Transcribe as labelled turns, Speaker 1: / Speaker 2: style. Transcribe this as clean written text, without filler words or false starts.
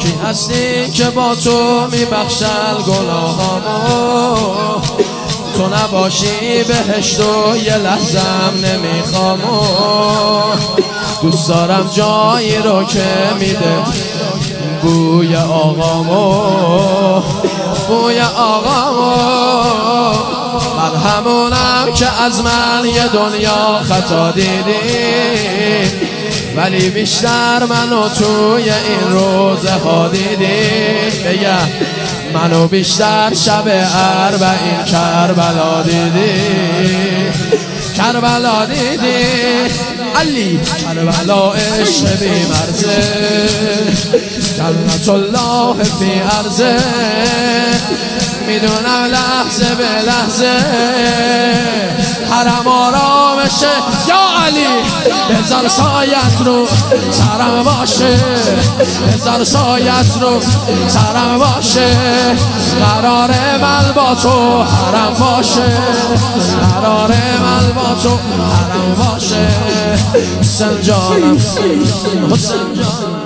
Speaker 1: کسی هستی که با تو میبخشل گناهامو، تو نباشی بهشت و یه لحظم نمیخوام. دوست دارم جایی رو که میده بوی آقامو، بوی آقامو. من همونم که از من یه دنیا خطا دیدی، ولی بیشتر منو توی این روزه ها دیدی. بگم منو بیشتر شب اربعین کربلا دیدی، کربلا دیدی. علی کربلا عشق بی مرزه، جنت الله فی عرضه. میدونم لحظه به لحظه حرم آرامشه. یا علی بذار سایت رو سرم باشه، بذار سایت رو سرم باشه. قرار من با تو حرم باشه، قرار من با تو حرم باشه. حسین جانم، حسین جانم.